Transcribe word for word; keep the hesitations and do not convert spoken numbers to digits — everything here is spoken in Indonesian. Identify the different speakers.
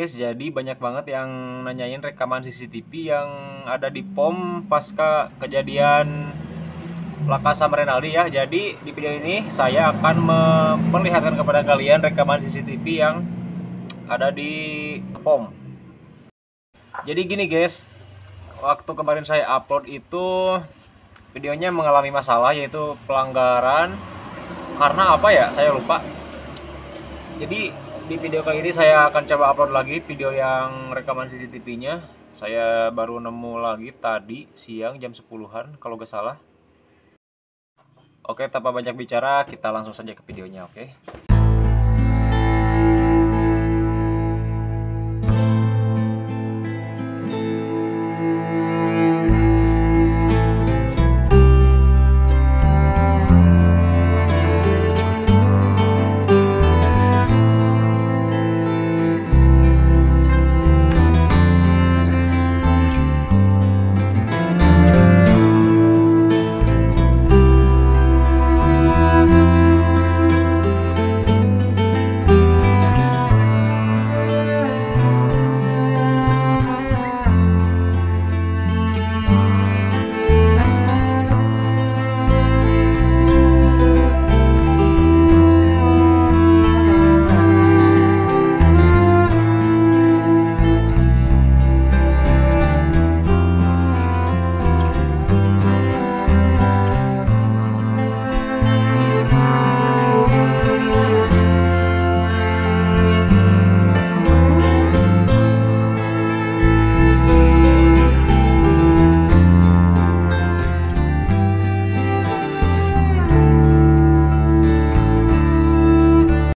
Speaker 1: guys, jadi banyak banget yang nanyain rekaman C C T V yang ada di P O M pasca kejadian Laka sama Renaldi ya. Jadi di video ini saya akan memperlihatkan kepada kalian rekaman C C T V yang ada di P O M. Jadi gini guys, waktu kemarin saya upload itu videonya mengalami masalah, yaitu pelanggaran karena apa ya, saya lupa. Jadi di video kali ini saya akan coba upload lagi video yang rekaman C C T V-nya. Saya baru nemu lagi tadi siang jam sepuluhan kalau gak salah. Oke, tanpa banyak bicara, kita langsung saja ke videonya, oke.